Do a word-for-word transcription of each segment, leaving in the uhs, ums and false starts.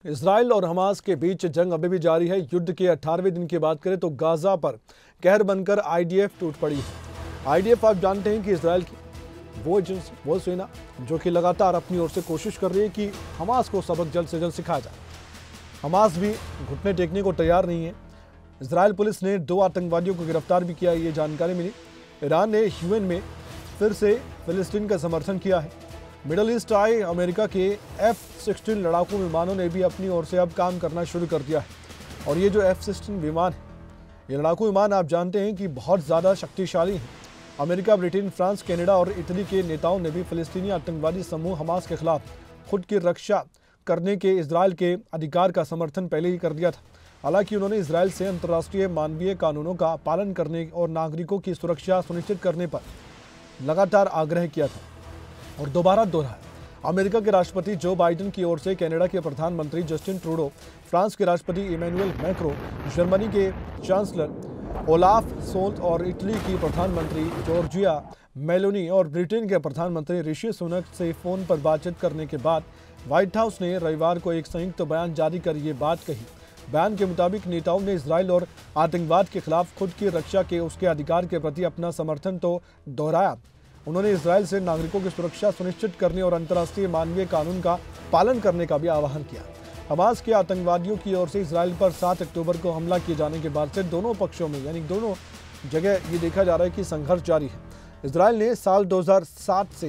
Israel और Hamas के बीच जंग अभी भी जारी है। युद्ध के अठारहवें दिन की बात करें तो गाजा पर कहर बनकर आईडीएफ टूट पड़ी है। आईडीएफ आप जानते हैं कि इजराइल की वो एजेंसी, वो सेना जो कि लगातार अपनी ओर से कोशिश कर रही है कि हमास को सबक जल्द से जल्द सिखाया जाए। हमास भी घुटने टेकने को तैयार नहीं है। इजराइल पुलिस ने दो आतंकवादियों को गिरफ्तार भी किया, ये जानकारी मिली। ईरान ने यूएन में फिर से फिलिस्तीन का समर्थन किया है। मिडल ईस्ट आए अमेरिका के एफ सिक्सटीन लड़ाकू विमानों ने भी अपनी ओर से अब काम करना शुरू कर दिया है। और ये जो एफ सिक्सटीन विमान है, ये लड़ाकू विमान आप जानते हैं कि बहुत ज़्यादा शक्तिशाली हैं। अमेरिका, ब्रिटेन, फ्रांस, कनाडा और इटली के नेताओं ने भी फिलिस्तीनी आतंकवादी समूह हमास के खिलाफ खुद की रक्षा करने के इजराइल के अधिकार का समर्थन पहले ही कर दिया था। हालांकि उन्होंने इजराइल से अंतर्राष्ट्रीय मानवीय कानूनों का पालन करने और नागरिकों की सुरक्षा सुनिश्चित करने पर लगातार आग्रह किया था और दोबारा दोहराया। अमेरिका के राष्ट्रपति जो बाइडेन की ओर से कनाडा के प्रधानमंत्री जस्टिन ट्रूडो, फ्रांस के राष्ट्रपति इमैनुअल मैक्रो, जर्मनी के चांसलर ओलाफ सोल्ज और इटली की प्रधानमंत्री जॉर्जिया मेलोनी और ब्रिटेन के प्रधानमंत्री ऋषि सुनक से फोन पर बातचीत करने के बाद व्हाइट हाउस ने रविवार को एक संयुक्त बयान जारी कर ये बात कही। बयान के मुताबिक नेताओं ने इजराइल और आतंकवाद के खिलाफ खुद की रक्षा के उसके अधिकार के प्रति अपना समर्थन तो दोहराया। उन्होंने इजराइल से नागरिकों की सुरक्षा सुनिश्चित करने और अंतर्राष्ट्रीय मानवीय कानून का पालन करने का भी आह्वान किया। हमास के आतंकवादियों की ओर से इजराइल पर सात अक्टूबर को हमला किए जाने के बाद से दोनों पक्षों में यानी दोनों जगह ये देखा जा रहा है कि संघर्ष जारी है। इजराइल ने साल दो हज़ार सात से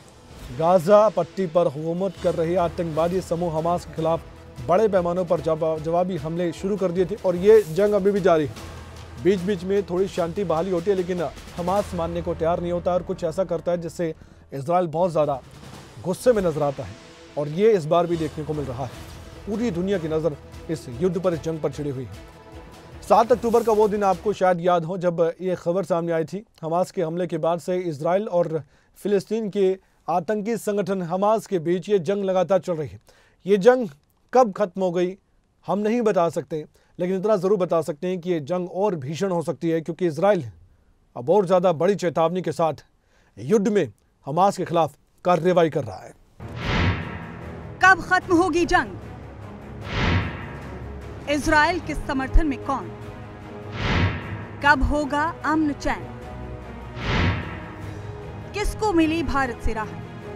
गाजा पट्टी पर हुकूमत कर रहे आतंकवादी समूह हमास के खिलाफ बड़े पैमानों पर जवाबी हमले शुरू कर दिए थे और ये जंग अभी भी जारी है। बीच बीच में थोड़ी शांति बहाली होती है, लेकिन हमास मानने को तैयार नहीं होता और कुछ ऐसा करता है जिससे इजराइल बहुत ज़्यादा गुस्से में नजर आता है। और ये इस बार भी देखने को मिल रहा है। पूरी दुनिया की नज़र इस युद्ध पर, इस जंग पर छिड़ी हुई है। सात अक्टूबर का वो दिन आपको शायद याद हो जब ये खबर सामने आई थी। हमास के हमले के बाद से इजराइल और फिलिस्तीन के आतंकी संगठन हमास के बीच ये जंग लगातार चल रही है। ये जंग कब खत्म हो गई हम नहीं बता सकते, लेकिन इतना ज़रूर बता सकते हैं कि ये जंग और भीषण हो सकती है, क्योंकि इजराइल अब और ज़्यादा बड़ी चेतावनी के साथ युद्ध में हमास के खिलाफ कार्रवाई कर रहा है। कब खत्म होगी जंग? इजराइल के समर्थन में कौन? कब होगा अमन चैन? किसको मिली भारत से राहत?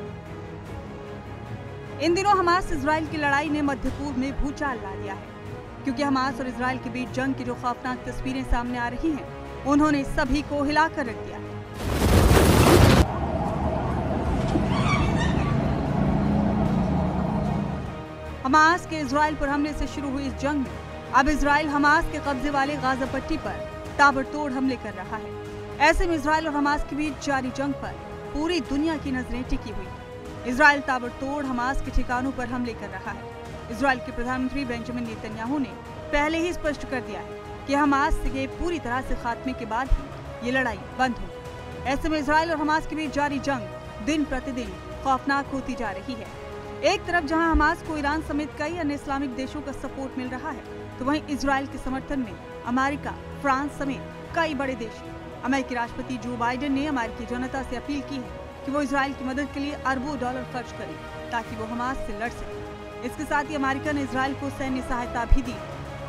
इन दिनों हमास इजराइल की लड़ाई ने मध्य पूर्व में भूचाल ला दिया है, क्योंकि हमास और इजराइल के बीच जंग की जो खौफनाक तस्वीरें सामने आ रही हैं, उन्होंने सभी को हिलाकर रख दिया है। हमास के इजराइल पर हमले से शुरू हुई इस जंग में अब इजराइल हमास के कब्जे वाले गाजा पट्टी पर ताबड़तोड़ हमले कर रहा है। ऐसे में इजराइल और हमास के बीच जारी जंग पर पूरी दुनिया की नजरें टिकी हुई है। इजराइल ताबड़तोड़ हमास के ठिकानों पर हमले कर रहा है। इजराइल के प्रधानमंत्री बेंजामिन नेतन्याहू ने पहले ही स्पष्ट कर दिया है कि हमास के पूरी तरह से खात्मे के बाद ही ये लड़ाई बंद होगी। ऐसे में इजराइल और हमास के बीच जारी जंग दिन प्रतिदिन खौफनाक होती जा रही है। एक तरफ जहां हमास को ईरान समेत कई अन्य इस्लामिक देशों का सपोर्ट मिल रहा है, तो वहीं इजराइल के समर्थन में अमेरिका, फ्रांस समेत कई बड़े देश। अमेरिकी राष्ट्रपति जो बाइडेन ने अमेरिकी जनता से अपील की है कि वो इजराइल की मदद के लिए अरबों डॉलर खर्च करें ताकि वो हमास से लड़ सके। इसके साथ ही अमेरिका ने इजराइल को सैन्य सहायता भी दी।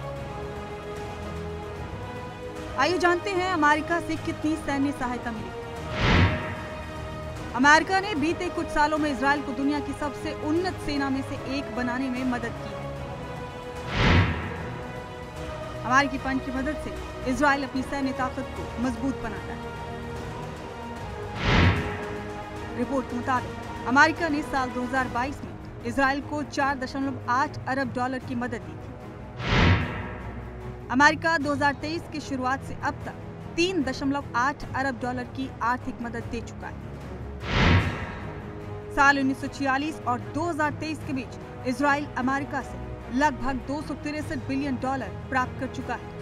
आइए जानते हैं अमेरिका से कितनी सैन्य सहायता मिली। अमेरिका ने बीते कुछ सालों में इजराइल को दुनिया की सबसे उन्नत सेना में से एक बनाने में मदद की है। अमेरिकी फंड की मदद से इजराइल अपनी सैन्य ताकत को मजबूत बनाता है। रिपोर्ट के मुताबिक अमेरिका ने साल दो हज़ार बाईस में इजराइल को चार दशमलव आठ अरब डॉलर की मदद दी थी। अमेरिका दो हज़ार तेईस की शुरुआत से अब तक तीन दशमलव आठ अरब डॉलर की आर्थिक मदद दे चुका है। साल उन्नीस सौ छियालीस और दो हज़ार तेईस के बीच इजराइल अमेरिका से लगभग दो सौ तिरसठ बिलियन डॉलर प्राप्त कर चुका है।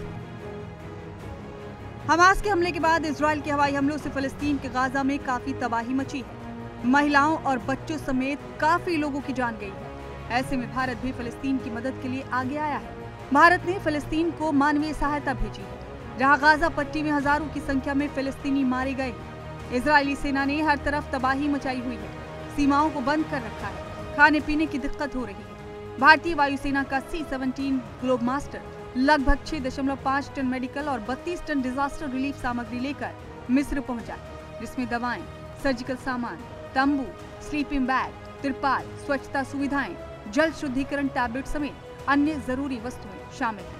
हमास के हमले के बाद इजराइल के हवाई हमलों से फिलिस्तीन के गाजा में काफी तबाही मची है। महिलाओं और बच्चों समेत काफी लोगों की जान गई है। ऐसे में भारत भी फिलिस्तीन की मदद के लिए आगे आया है। भारत ने फिलिस्तीन को मानवीय सहायता भेजी है, जहां गाजा पट्टी में हजारों की संख्या में फिलिस्तीनी मारे गए। इजरायली सेना ने हर तरफ तबाही मचाई हुई है, सीमाओं को बंद कर रखा है, खाने पीने की दिक्कत हो रही है। भारतीय वायुसेना का सी सेवनटीन ग्लोब मास्टर लगभग छह दशमलव पाँच टन मेडिकल और बत्तीस टन डिजास्टर रिलीफ सामग्री लेकर मिस्र पहुंचा, जिसमें दवाएं, सर्जिकल सामान, तंबू, स्लीपिंग बैग, तिरपाल, स्वच्छता सुविधाएं, जल शुद्धिकरण टैबलेट समेत अन्य जरूरी वस्तुएं शामिल हैं।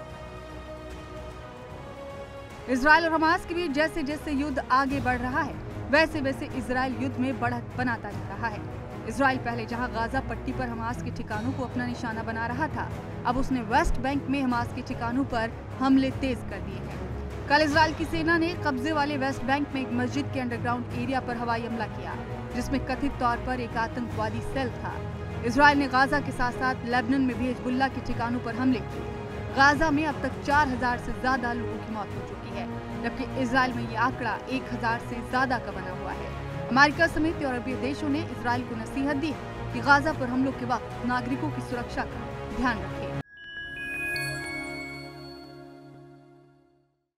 इजरायल और हमास के बीच जैसे जैसे युद्ध आगे बढ़ रहा है, वैसे वैसे इजरायल युद्ध में बढ़त बनाता जा रहा है। इजरायल पहले जहां गाजा पट्टी पर हमास के ठिकानों को अपना निशाना बना रहा था, अब उसने वेस्ट बैंक में हमास के ठिकानों पर हमले तेज कर दिए हैं। कल इजरायल की सेना ने कब्जे वाले वेस्ट बैंक में एक मस्जिद के अंडरग्राउंड एरिया पर हवाई हमला किया, जिसमें कथित तौर पर एक आतंकवादी सेल था। इजरायल ने गाजा के साथ साथ लेबनान में भी हिजबुल्लाह के ठिकानों पर हमले किए। गाजा में अब तक चार हजार से ज्यादा लोगों की मौत हो चुकी है, जबकि इजरायल में ये आंकड़ा एक हजार से ज्यादा का बना हुआ है। अमेरिका समेत यूरोपीय देशों ने इजरायल को नसीहत दी कि गाजा पर हमलों के वक्त नागरिकों की सुरक्षा का ध्यान रखें।